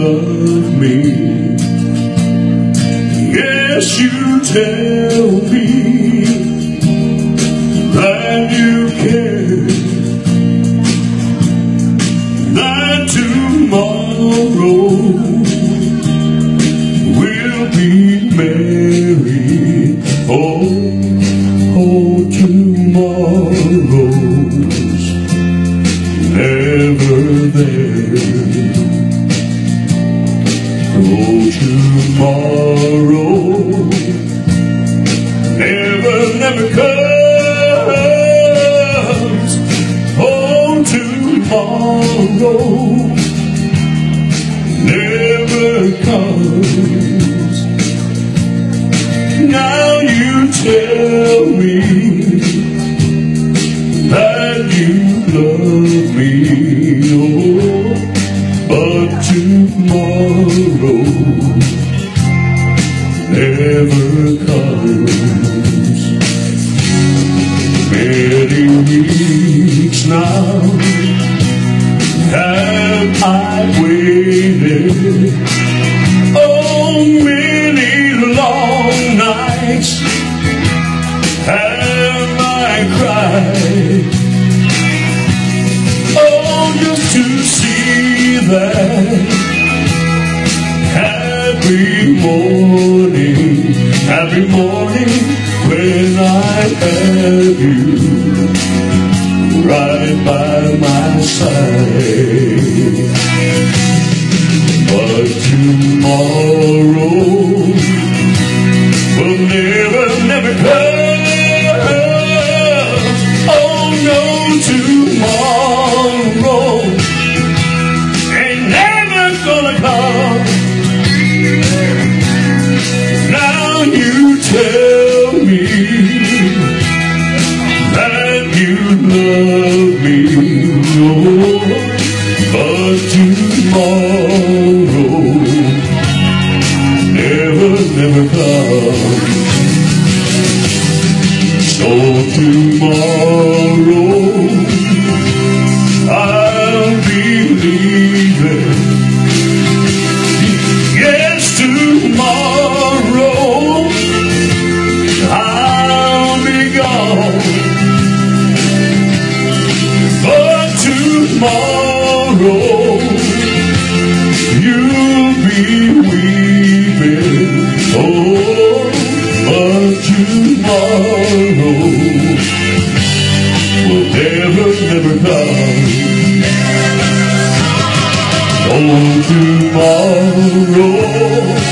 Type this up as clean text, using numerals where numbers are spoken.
love me. Yes, you tell me that you care, that tomorrow we'll be married. Oh, tomorrow's never there. Oh, tomorrow never comes. Oh, tomorrow never comes. Now you tell me that you love me, oh, but tomorrow never comes. Many weeks now have I waited, oh, many long nights have I cried, oh, just to see that happy morning when I have you right by my side. But tomorrow will never come. Oh no, tomorrow ain't never gonna come. Now you tell me that you love me, oh, but tomorrow never comes. So tomorrow I'll be leaving. Yes, tomorrow I'll be gone. But tomorrow you'll be weeping. Oh, but tomorrow will never come. Oh, tomorrow